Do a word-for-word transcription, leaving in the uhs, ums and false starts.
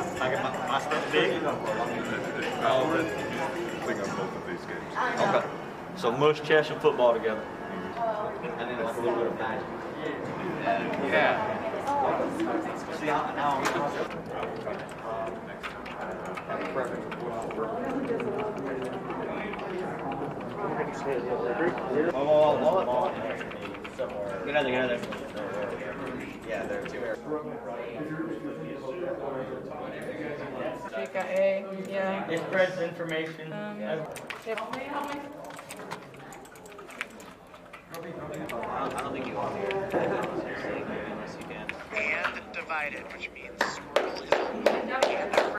I get my, my stuff big. I'll think on both of these games. Okay. So mush, chess, and football together. And then like a little bit of magic. Yeah. See how now. Oh, oh, oh. Get out there, get out there. Yeah, there are two areas. Got A, yeah. It spreads information. Um, I yep. don't think you want to hear unless you can. And divided, which means Squirtle is